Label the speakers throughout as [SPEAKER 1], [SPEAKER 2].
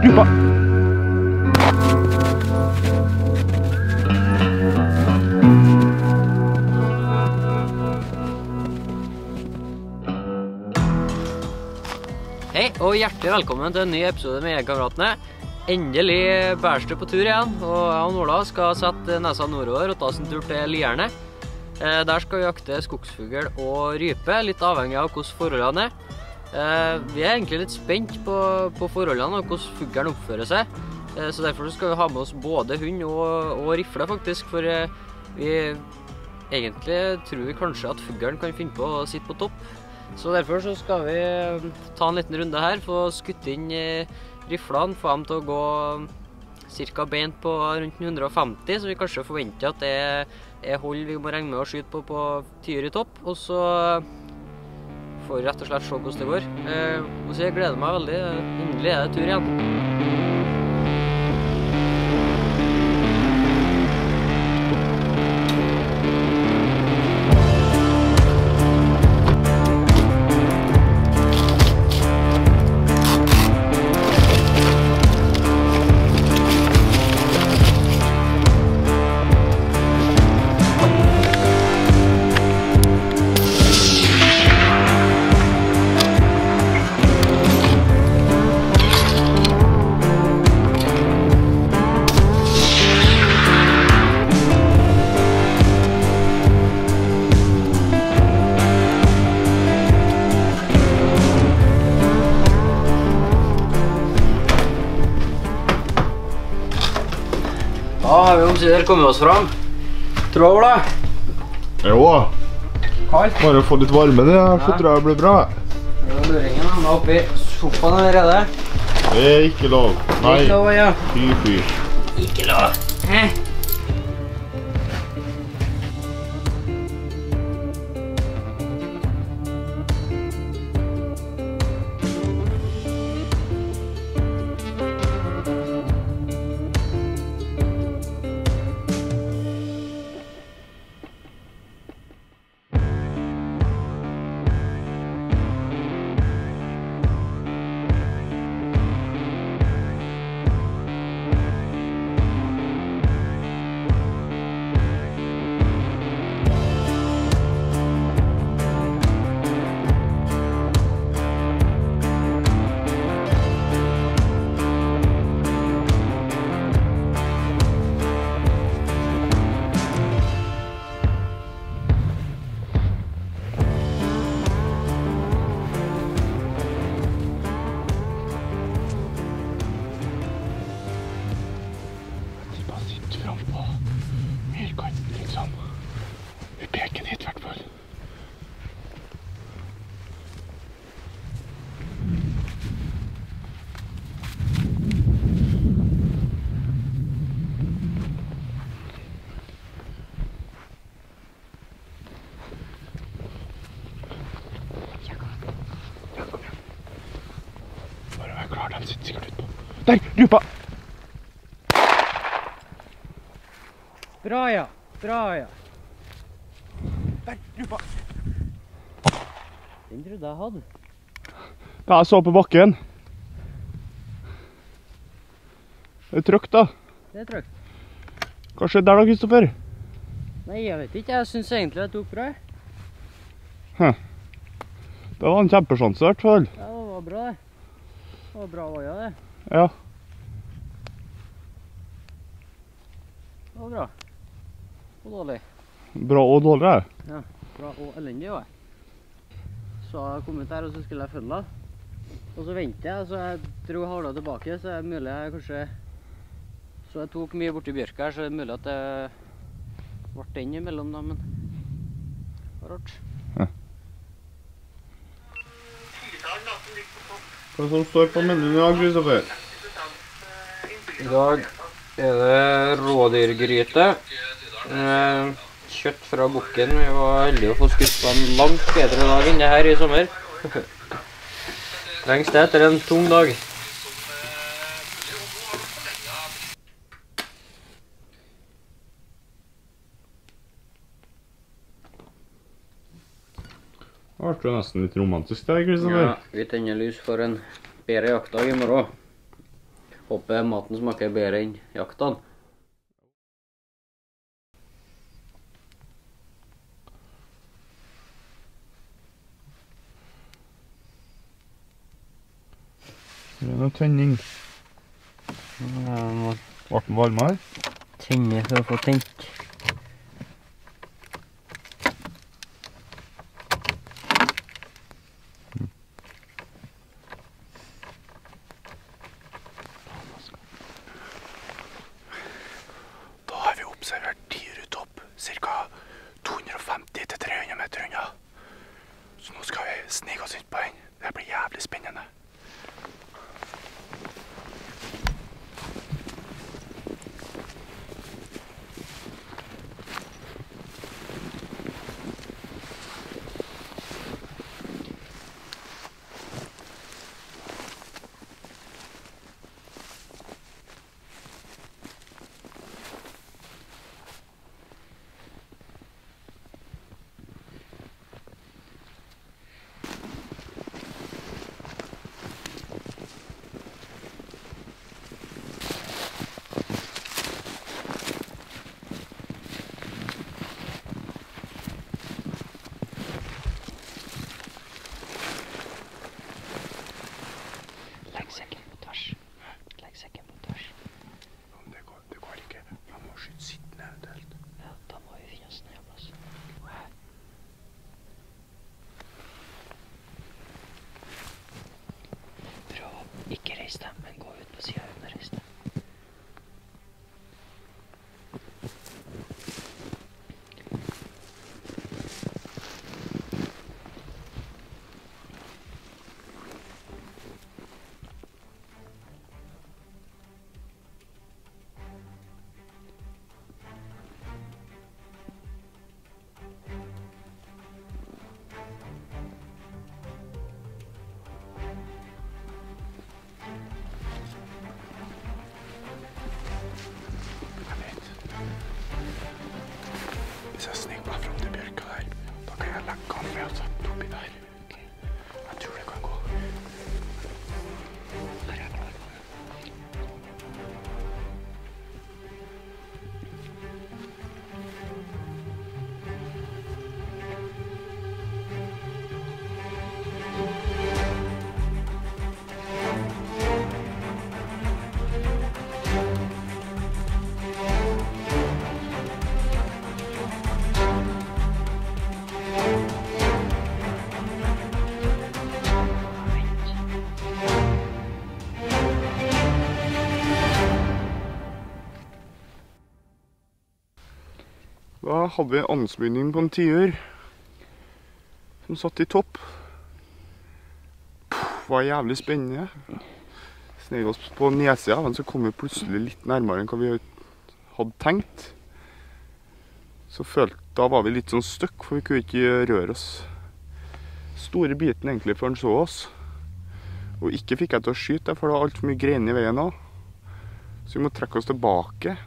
[SPEAKER 1] rypa!
[SPEAKER 2] Hei, og hjertelig velkommen til en ny episode med Jegerkameratene. Endelig bæres det på tur igjen, og jeg og Ola skal sette nesa nordover og ta oss en tur til Lierne. Der skal vi jakte skogsfugl og rype, litt avhengig av hvordan forholdene er. Vi er egentlig litt spent på forholdene og hvordan fuglen oppfører seg. Så derfor skal vi ha med oss både hund og rifle faktisk, for vi egentlig tror vi kanskje at fuglen kan finne på å sitte på topp. Så derfor så skal vi ta en liten runde her, få skutt inn riflene, få dem til å gå cirka beint på rundt 150, så vi kanskje forventer at det er hold vi må regne med å skyte på tiur i topp, og så får vi rett og slett se hvordan det går. Og så jeg gleder meg veldig, endelig er det tur igjen. Da har vi omsider kommet oss fram. Tror du det?
[SPEAKER 1] Jo.
[SPEAKER 2] Kaldt.
[SPEAKER 1] Bare få litt varme det, så tror jeg det blir bra.
[SPEAKER 2] Luringen han er oppe i sofaen allerede.
[SPEAKER 1] Det er ikke lov. Nei.
[SPEAKER 2] Ikke lov, ja.
[SPEAKER 1] Fy.
[SPEAKER 2] Ikke lov.
[SPEAKER 1] Vi peker dit, I hvert fall.
[SPEAKER 2] Ja, kom igjen.
[SPEAKER 1] Bare vær klar, den sitter sikkert ut på. Der, rypa!
[SPEAKER 2] Bra, ja. Bra, ja.
[SPEAKER 1] Der, rypa!
[SPEAKER 2] Den trodde jeg hadde.
[SPEAKER 1] Ja, jeg så på bakken. Det er trygt da.
[SPEAKER 2] Det er trygt.
[SPEAKER 1] Hva skjedde der da, Kristoffer?
[SPEAKER 2] Nei, jeg vet ikke. Jeg synes egentlig det tok bra.
[SPEAKER 1] Det var en kjempesjanse I hvert fall.
[SPEAKER 2] Ja, det var bra det. Det var bra vaja det.
[SPEAKER 1] Ja.
[SPEAKER 2] Det var bra. Og dårlig.
[SPEAKER 1] Bra og dårlig.
[SPEAKER 2] Ja, bra og elendig var jeg. Så jeg kom ut der, og så skulle jeg følge deg. Og så ventet jeg, så jeg dro havla tilbake, så er det mulig jeg kanskje... Så jeg tok mye borti bjørka her, så er det mulig at det ble den imellom da, men... Det var rart.
[SPEAKER 1] Ja. Hva som står på menyen I dag, Kristoffer?
[SPEAKER 2] I dag er det rådyrgryte. Kjøtt fra bukken. Vi var heldige å få skutt på en langt bedre dag enn det her I sommer. Trengs det etter en tung dag.
[SPEAKER 1] Det ble nesten litt romantisk der, Kristoffer.
[SPEAKER 2] Ja, vi tenner lys for en bedre jaktdag I morgen. Håper maten smaker bedre enn jakten.
[SPEAKER 1] Det er noe tenning. Ble den varmere?
[SPEAKER 2] Tenne for å få tent.
[SPEAKER 1] Da har vi observert Tierudtopp, ca. 250-300 meter unna. Så nå skal vi snike oss ut på den. Det blir jævlig spennende. Det går ikke. Man må skyte sittende eventuelt.
[SPEAKER 2] Ja, da må vi finne oss en plass. Prøv å ikke reise dem, men gå ut på siden uten å reise dem.
[SPEAKER 1] Hvis jeg sniker meg frem til bjørka der, da kan jeg legge han med og sette oppi der. Jeg tror det kan gå.
[SPEAKER 2] Her er jeg klar.
[SPEAKER 1] Da hadde vi en ansmugning på en tiur som satt i topp. Det var jævlig spennende. Snek oss på nedsida, men så kom vi plutselig litt nærmere enn hva vi hadde tenkt. Da var vi litt sånn støkk, for vi kunne ikke røre oss store biten egentlig før han så oss. Og ikke fikk jeg til å skyte, for det var alt for mye grein i veien også. Så vi må trekke oss tilbake.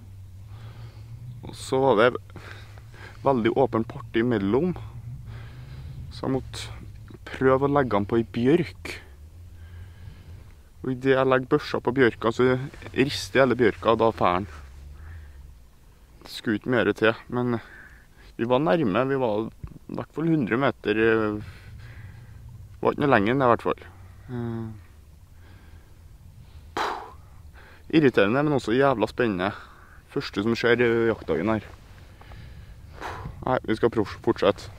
[SPEAKER 1] Og så var det veldig åpen parti imellom, så jeg måtte prøve å legge han på ei bjørk. Og i det jeg legger børsa på bjørka, så rister hele bjørka, og da fer han. Det skulle ikke mer til, men vi var nærme. Vi var i hvert fall 100 meter. Det var ikke noe lenger enn det i hvert fall. Irriterende, men også jævla spennende. Første som skjer i jaktdagen her. Nei, vi skal fortsette.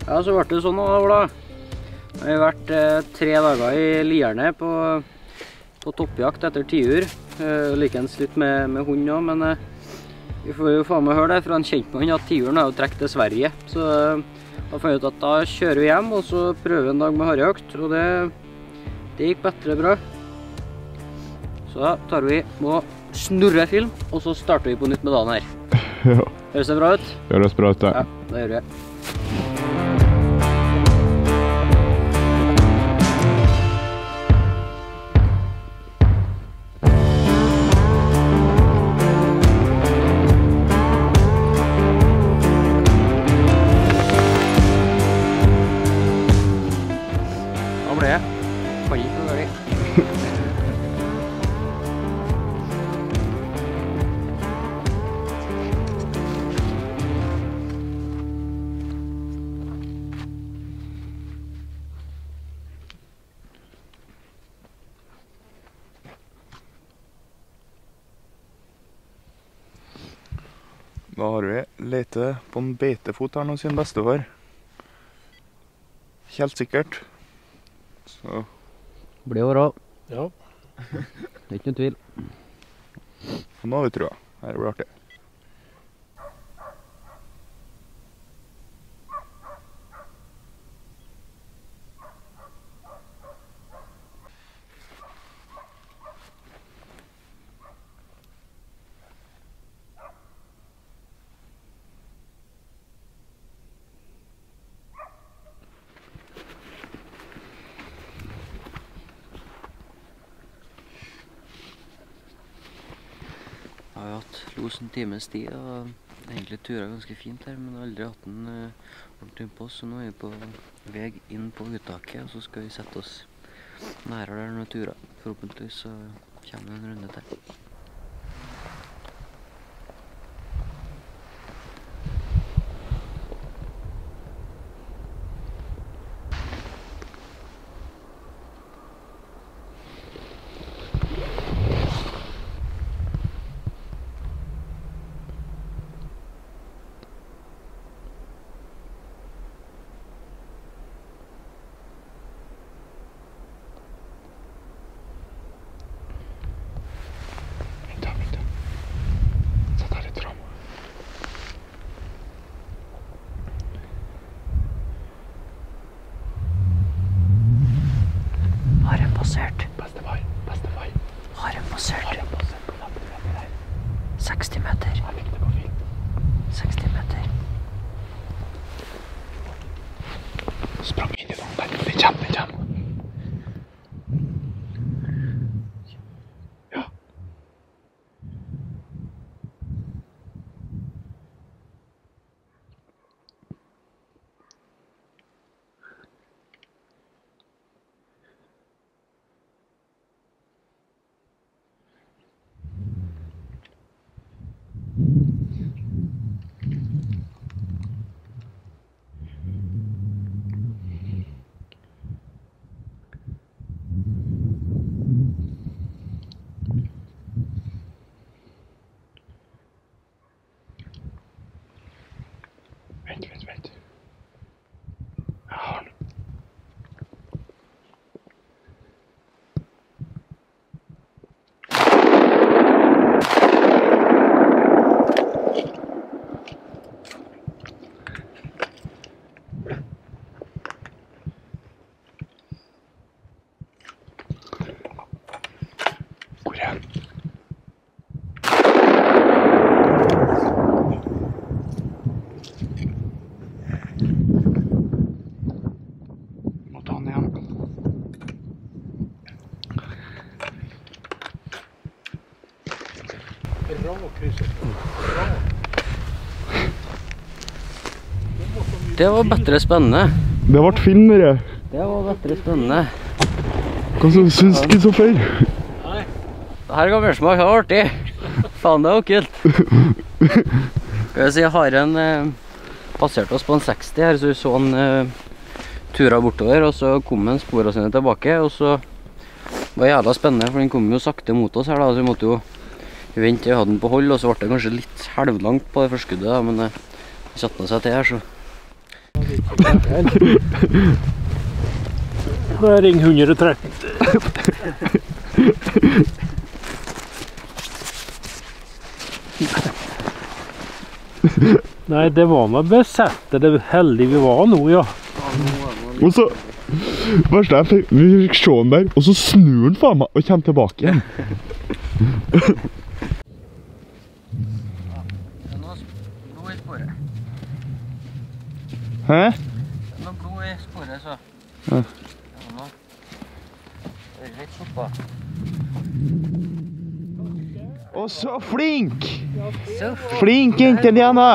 [SPEAKER 2] Ja, så ble det sånn da, Ola. Vi har vært 3 dager i Lierne på toppjakt etter tiur. Likens litt med hund også, men vi får jo faen meg høre det fra en kjentmann at tiuren har jo trekt til Sverige. Så da fant jeg ut at da kjører vi hjem og så prøver vi en dag med harrejakt, og det gikk bedre bra. Så da tar vi og snurrer film, og så starter vi på nytt med dagen her.
[SPEAKER 1] Ja.
[SPEAKER 2] Høres det bra ut?
[SPEAKER 1] Høres bra ut, det.
[SPEAKER 2] Ja, det gjør vi. Da ble jeg. Kan ikke noe galt.
[SPEAKER 1] Da har vi lete på en beitefot her nå sin bestefar. Helt sikkert. Så.
[SPEAKER 2] Blir jo bra.
[SPEAKER 3] Ja.
[SPEAKER 2] Det er ikke noe tvil.
[SPEAKER 1] Og nå har vi trua. Her blir det artig.
[SPEAKER 2] Jeg har hatt los en times tid og egentlig turet ganske fint her, men jeg har aldri hatt en ordentlig på oss, så nå er vi på vei inn på uttaket, og så skal vi sette oss nærere der noen turer. Forhåpentligvis så kommer det en runde til.
[SPEAKER 1] Bestefar.
[SPEAKER 2] Har en passert. 60 meter.
[SPEAKER 1] Jeg fikk det på film.
[SPEAKER 2] 60 meter.
[SPEAKER 1] Sprang inn i noen der. Det kommer. Ja. Vent. Jeg har den. Hvor er den? Må ta den igjen.
[SPEAKER 3] Det er bra å krysse.
[SPEAKER 2] Det var bedre spennende.
[SPEAKER 1] Det ble film, dere.
[SPEAKER 2] Det var bedre spennende.
[SPEAKER 1] Hva syns du så feil?
[SPEAKER 3] Nei.
[SPEAKER 2] Det her kan mersmak, det var artig. Faen, det var kult. Skal jeg si, haren passerte oss på en 60 her, så vi så en turet bortover, og så kom en sporene sine tilbake, og så var det jævla spennende, for den kom jo sakte mot oss her da, så vi måtte jo vente, vi hadde den på hold, og så ble det kanskje litt halvlangt på det forskuddet da, men det satte seg til her, så
[SPEAKER 3] Nå er ring 113. Nei, det var med besettet. Det er heldig vi var nå, ja.
[SPEAKER 1] Og så, verst er, vi fikk se den der, og så snur den faen meg og kommer tilbake igjen.
[SPEAKER 2] Det er noe blod i sporet.
[SPEAKER 1] Hæ?
[SPEAKER 2] Det er noe blod i sporet, så.
[SPEAKER 1] Ja.
[SPEAKER 2] Det er noe. Det er litt soppa.
[SPEAKER 1] Å, så flink! Flink jente, Diana!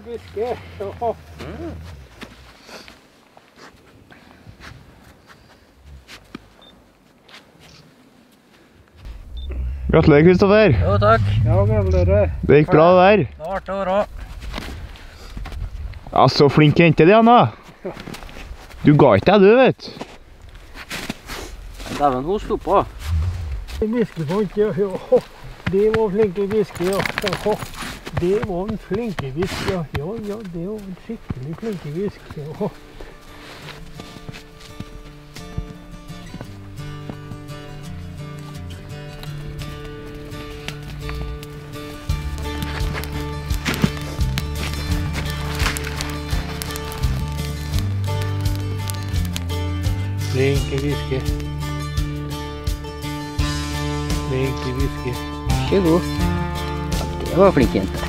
[SPEAKER 1] Gratulerer, Kristoffer.
[SPEAKER 2] Jo, takk.
[SPEAKER 3] Ja, gratulerer.
[SPEAKER 1] Det gikk bra det der.
[SPEAKER 2] Det var artig å være.
[SPEAKER 1] Ja, så flink jente, Diana. Du ga ikke deg, du, vet.
[SPEAKER 2] Dæven, hun sto på.
[SPEAKER 3] Viskefant, ja. Det var flinke viske, ja. Det var en flinke visk, ja. Ja, det var en skikkelig flinke visk, ja. Flinke viske. Flinke viske.
[SPEAKER 2] Ikke god. Det var flink jente.